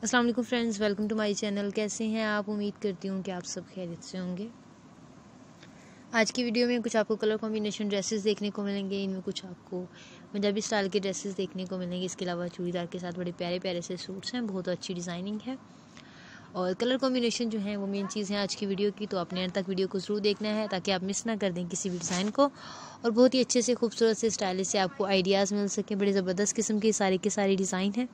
अस्सलाम वालेकुम friends, welcome to my channel. कैसे हैं आप? उम्मीद करती हूँ कि आप सब खैरियत से होंगे। आज की वीडियो में कुछ आपको कलर कॉम्बिनेशन ड्रेसेस देखने को मिलेंगे। इनमें कुछ आपको पंजाबी स्टाइल के ड्रेसेस देखने को मिलेंगे। इसके अलावा चूड़ीदार के साथ बड़े प्यारे प्यारे से सूट्स हैं, बहुत अच्छी डिज़ाइनिंग है और कलर कॉम्बिनेशन जो है वो मेन चीज़ है आज की वीडियो की। तो आपने अंत तक वीडियो को ज़रूर देखना है ताकि आप मिस ना कर दें किसी भी डिज़ाइन को और बहुत ही अच्छे से खूबसूरत से स्टाइलिश से आपको आइडियाज़ मिल सकें। बड़े ज़बरदस्त किस्म के सारे डिज़ाइन हैं।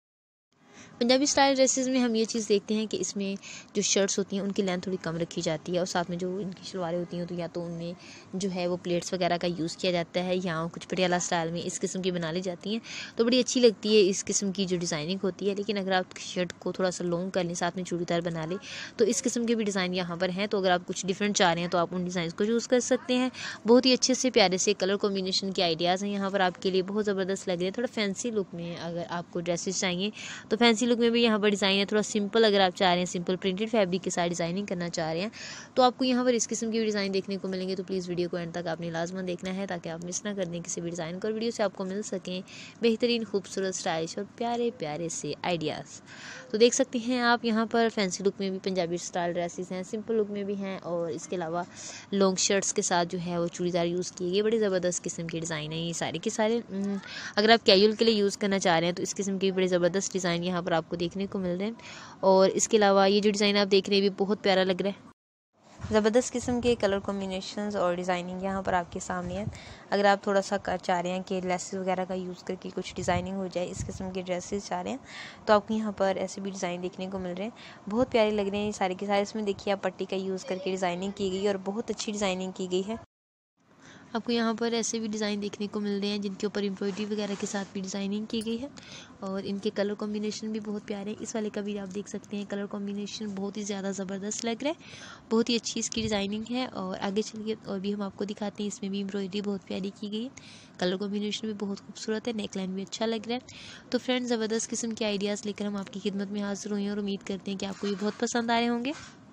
पंजाबी स्टाइल ड्रेसेस में हम ये चीज़ देखते हैं कि इसमें जो शर्ट्स होती हैं उनकी लेंथ थोड़ी कम रखी जाती है और साथ में जो इनकी शलवारें होती हैं तो या तो उनमें जो है वो प्लेट्स वगैरह का यूज़ किया जाता है या कुछ पटियाला स्टाइल में इस किस्म की बना ली जाती हैं। तो बड़ी अच्छी लगती है इस किस्म की जो डिज़ाइनिंग होती है। लेकिन अगर आप शर्ट को थोड़ा सा लॉन्ग कर लें, साथ में चूड़ीदार बना लें, तो इस किस्म के भी डिज़ाइन यहाँ पर हैं। तो अगर आप कुछ डिफरेंट चाह रहे हैं तो आप उन डिज़ाइन को यूज़ कर सकते हैं। बहुत ही अच्छे से प्यारे से कलर कॉम्बिनेशन के आइडियाज़ हैं यहाँ पर आपके लिए, बहुत ज़बरदस्त लग रहे हैं। थोड़ा फैंसी लुक में अगर आपको ड्रेसेस चाहिए तो फैंसी लुक में भी यहाँ पर डिज़ाइन है। थोड़ा सिंपल अगर आप चाह रहे हैं, सिंपल प्रिंटेड फैब्रिक के साथ डिज़ाइनिंग करना चाह रहे हैं तो आपको यहाँ पर इस किस्म की भी डिज़ाइन देखने को मिलेंगे। तो प्लीज़ वीडियो को एंड तक आपने लाजमन देखना है ताकि आप मिस ना कर दें किसी भी डिज़ाइन को और वीडियो से आपको मिल सकें बेहतरीन खूबसूरत स्टाइलिश और प्यारे प्यारे से आइडियाज़। तो देख सकते हैं आप यहाँ पर फैंसी लुक में भी पंजाबी स्टाइल ड्रेसेस हैं, सिंपल लुक में भी हैं और इसके अलावा लॉन्ग शर्ट्स के साथ जो है वो चूड़ीदार यूज़ किए गए। बड़े ज़बरदस्त किस्म के डिज़ाइन है ये सारे के सारे। अगर आप कैजुअल के लिए यूज़ करना चाह रहे हैं तो इस किस्म के बड़े ज़बरदस्त डिज़ाइन यहाँ पर आपको देखने को मिल रहे हैं। और इसके अलावा ये जो डिज़ाइन आप देख रहे हैं भी बहुत प्यारा लग रहा है। ज़बरदस्त किस्म के कलर कॉम्बिनेशंस और डिज़ाइनिंग यहाँ पर आपके सामने है। अगर आप थोड़ा सा चाह रहे हैं कि लेसेस वगैरह का यूज़ करके कुछ डिज़ाइनिंग हो जाए, इस किस्म के ड्रेसेस चाह रहे हैं तो आपको यहाँ पर ऐसे भी डिज़ाइन देखने को मिल रहे हैं। बहुत प्यारे लग रहे हैं ये सारे के सारे। इसमें देखिए आप पट्टी का यूज़ करके डिज़ाइनिंग की गई है और बहुत अच्छी डिज़ाइनिंग की गई है। आपको यहाँ पर ऐसे भी डिज़ाइन देखने को मिल रहे हैं जिनके ऊपर एम्ब्रॉयडरी वगैरह के साथ भी डिज़ाइनिंग की गई है और इनके कलर कॉम्बिनेशन भी बहुत प्यारे हैं। इस वाले का भी आप देख सकते हैं कलर कॉम्बिनेशन बहुत ही ज़्यादा ज़बरदस्त लग रहा है, बहुत ही अच्छी इसकी डिज़ाइनिंग है। और आगे चलिए और भी हम आपको दिखाते हैं। इसमें भी एम्ब्रॉयडरी बहुत प्यारी की गई है, कलर कॉम्बिनेशन भी बहुत खूबसूरत है, नेकलाइन भी अच्छा लग रहा है। तो फ्रेंड्स, ज़बरदस्त किस्म के आइडियाज़ लेकर हम आपकी खिदमत में हाजिर हुए हैं और उम्मीद करते हैं कि आपको ये बहुत पसंद आए होंगे।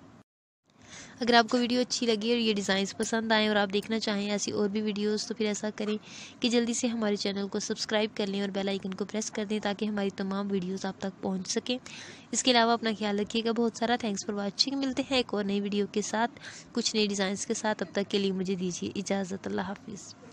अगर आपको वीडियो अच्छी लगी और ये डिज़ाइंस पसंद आए और आप देखना चाहें ऐसी और भी वीडियोस तो फिर ऐसा करें कि जल्दी से हमारे चैनल को सब्सक्राइब कर लें और बेल आइकन को प्रेस कर दें ताकि हमारी तमाम वीडियोस आप तक पहुंच सकें। इसके अलावा अपना ख्याल रखिएगा। बहुत सारा थैंक्स फॉर वॉचिंग। मिलते हैं एक और नई वीडियो के साथ, कुछ नई डिज़ाइंस के साथ। अब तक के लिए मुझे दीजिए इजाज़त। अल्लाह हाफिज़।